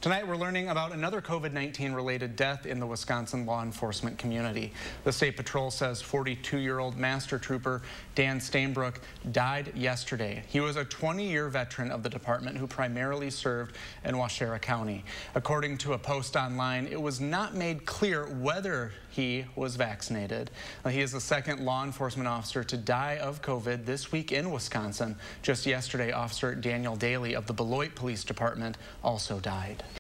Tonight, we're learning about another COVID-19 related death in the Wisconsin law enforcement community. The State Patrol says 42-year-old Master Trooper Dan Stainbrook died yesterday. He was a 20-year veteran of the department who primarily served in Waushara County. According to a post online, it was not made clear whether he was vaccinated. He is the second law enforcement officer to die of COVID this week in Wisconsin. Just yesterday, Officer Daniel Daly of the Beloit Police Department also died.